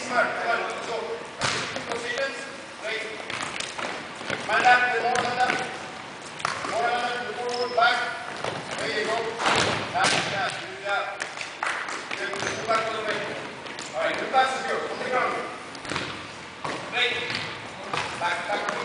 smart. Come on, let's go. Positions. Right. Man up, more man up. More man up, forward, back. There you go. That's good job. Then move back to the right. Alright, good passes here. On the ground. Right. Back, back.